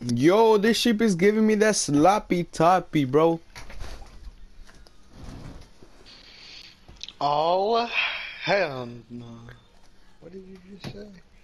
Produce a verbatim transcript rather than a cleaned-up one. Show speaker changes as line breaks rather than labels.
Yo, this sheep is giving me that sloppy toppy, bro.
Oh, hell no. What did you just say?